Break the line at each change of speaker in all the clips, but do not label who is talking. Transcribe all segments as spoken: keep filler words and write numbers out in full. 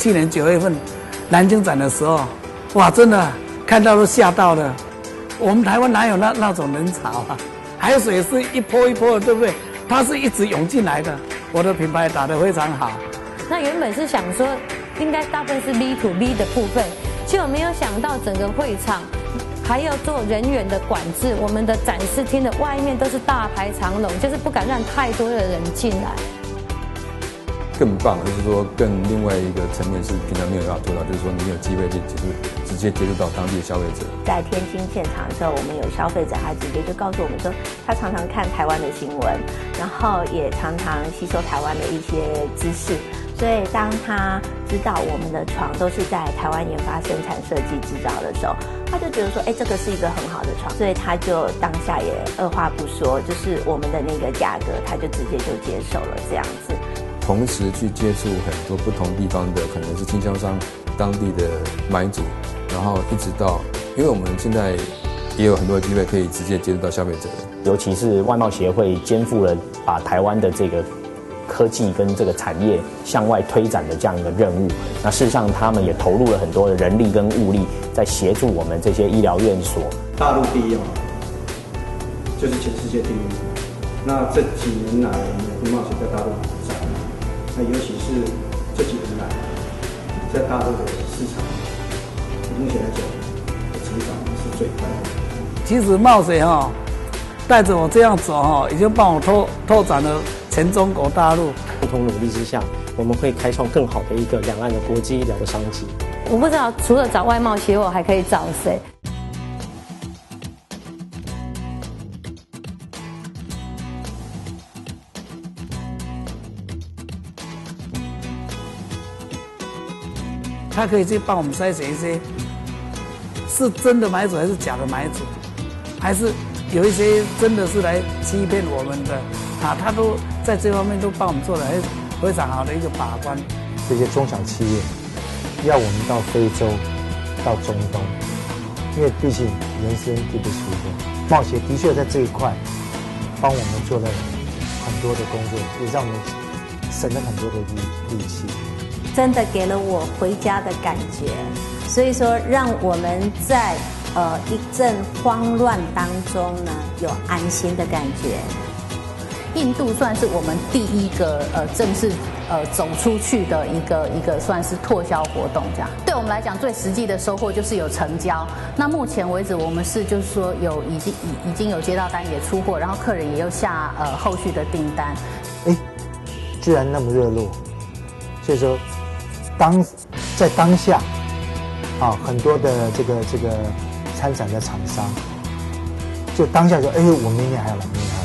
去年九月份南京展的时候，哇，真的看到都吓到了。我们台湾哪有那那种人潮啊？海水是一波一波的，对不对？它是一直涌进来的。我的品牌打得非常好。
那原本是想说，应该大部分是 B to B 的部分，结果没有想到整个会场还要做人员的管制，我们的展示厅的外面都是大排长龙，就是不敢让太多的人进来。
更棒的就是说，更另外一个层面是平常没有办法做到，就是说你有机会去接触，直接接触到当地的消费者。
在天津现场的时候，我们有消费者，他直接就告诉我们说，他常常看台湾的新闻，然后也常常吸收台湾的一些知识。所以当他知道我们的床都是在台湾研发、生产、设计、制造的时候，他就觉得说，哎，这个是一个很好的床，所以他就当下也二话不说，就是我们的那个价格，他就直接就接受了这样子。
同时去接触很多不同地方的，可能是经销商、当地的买主，然后一直到，因为我们现在也有很多机会可以直接接触到消费者，
尤其是外贸协会肩负了把台湾的这个科技跟这个产业向外推展的这样一个任务。那事实上，他们也投入了很多的人力跟物力，在协助我们这些医疗院所。
大陆第一哦，就是全世界第一。那这几年来，我们贸协在大陆展，那尤其是这几年来，在大陆的市场，目前来讲，成长是最快的。
其实贸协哈带着我这样走哈，已经帮我拓拓展了全中国大陆。
共同努力之下，我们会开创更好的一个两岸的国际医疗的商机。
我不知道除了找外贸协会，还可以找谁？
他可以去帮我们筛选一些是真的买主还是假的买主，还是有一些真的是来欺骗我们的啊，他都在这方面都帮我们做了非常好的一个把关。
这些中小企业要我们到非洲、到中东，因为毕竟人生地不熟的，贸协的确在这一块帮我们做了很多的工作，也让我们省了很多的力力气。
真的给了我回家的感觉，所以说让我们在呃一阵慌乱当中呢，有安心的感觉。
印度算是我们第一个呃正式呃走出去的一个一个算是拓销活动，这样对我们来讲最实际的收获就是有成交。那目前为止我们是就是说有已经已已经有接到单也出货，然后客人也有下呃后续的订单。
哎，居然那么热络，所以说当在当下啊，很多的这个这个参展的厂商就当下说，哎，我明年还要来，明年还要来。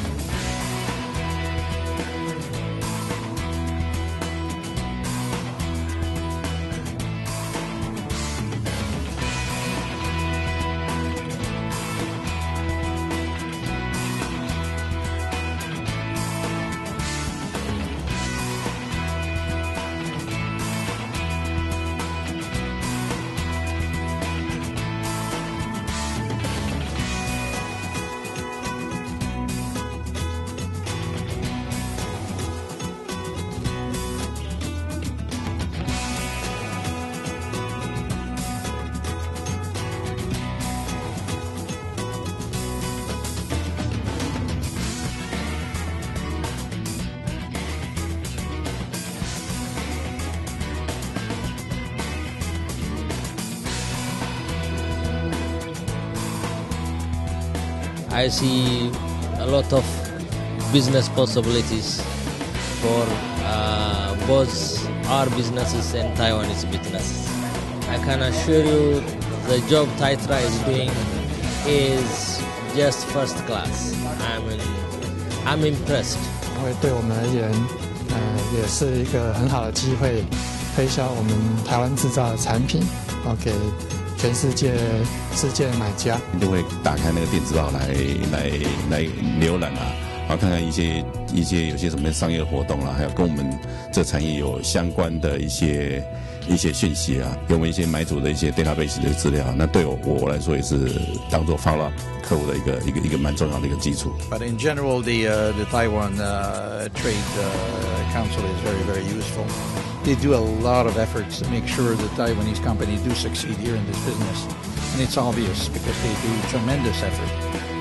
I see a lot of business possibilities for uh, both our businesses and Taiwanese businesses. I can assure you the job Taitra is doing is just first class. I'm, in, I'm impressed.
因为对我们而言，呃，也是一个很好的机会，推销我们台湾制造的产品，哦，给全世界世界的买家。
就会打开那个电子报来来来浏览啊，然后看看一些一些有些什么商业活动啦，还有跟我们这产业有相关的一些一些讯息啊，给我们一些买主的一些 database 的资料，那对我我来说也是当做 follow up 客户的一个一个一个蛮重要的一个基础。
But in general, the uh, the Taiwan uh, Trade uh, Council is very very useful. They do a lot of efforts to make sure that Taiwanese companies do succeed here in this business, and it's obvious because they do tremendous effort.